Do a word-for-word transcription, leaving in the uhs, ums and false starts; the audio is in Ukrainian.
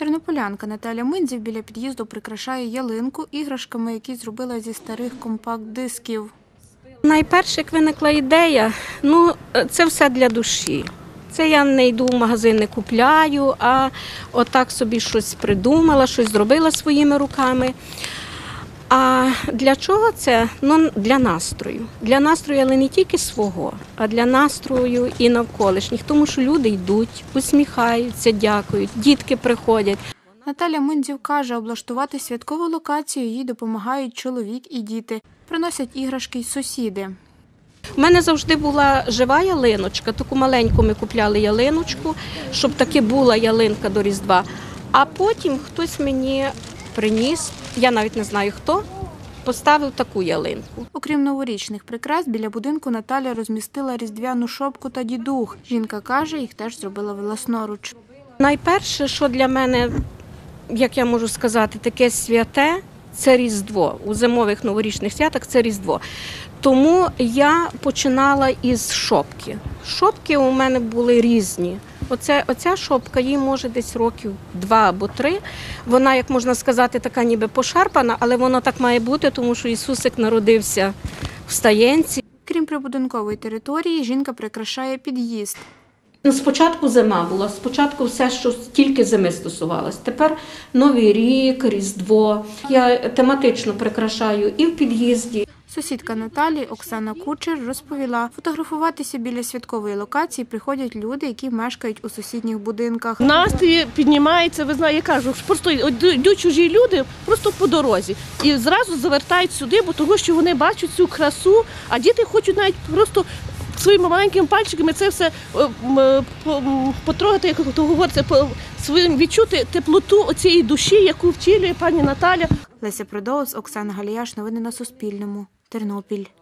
Тернополянка Наталя Минзів біля під'їзду прикрашає ялинку іграшками, які зробила зі старих компакт-дисків. Найперше, як виникла ідея, ну, це все для душі. Це я не йду в магазин, не купляю, а отак собі щось придумала, щось зробила своїми руками. А для чого це? Ну, для настрою. Для настрою, але не тільки свого, а для настрою і навколишніх. Тому що люди йдуть, усміхаються, дякують, дітки приходять. Наталя Минзів каже, облаштувати святкову локацію їй допомагають чоловік і діти. Приносять іграшки й сусіди. У мене завжди була жива ялиночка, таку маленьку ми купляли ялиночку, щоб таки була ялинка до Різдва. А потім хтось мені приніс, я навіть не знаю хто, поставив таку ялинку. Окрім новорічних прикрас, біля будинку Наталя розмістила різдвяну шопку та дідух. Жінка каже, їх теж зробила власноруч. Найперше, що для мене, як я можу сказати, таке святе, це Різдво. У зимових новорічних святах це Різдво. Тому я починала із шопки. Шопки у мене були різні. Оце, оця шопка, їй може десь років два або три. Вона, як можна сказати, така ніби пошарпана, але воно так має бути, тому що Ісусик народився в стаєнці. Крім прибудинкової території, жінка прикрашає під'їзд. Спочатку зима була, спочатку все, що тільки зими стосувалось. Тепер Новий рік, Різдво. Я тематично прикрашаю і в під'їзді. Сусідка Наталі Оксана Кучер розповіла, фотографуватися біля святкової локації приходять люди, які мешкають у сусідніх будинках. Настрій піднімається, ви знаєте, я кажу, просто йдуть чужі люди просто по дорозі і зразу завертають сюди, бо того, що вони бачать цю красу, а діти хочуть навіть просто своїми маленькими пальчиками це все потрогати, як то говориться, своїм відчути теплоту цієї душі, яку втілює пані Наталя. Леся Продоус, Оксана Галіяш. Новини на Суспільному. Тернопіль.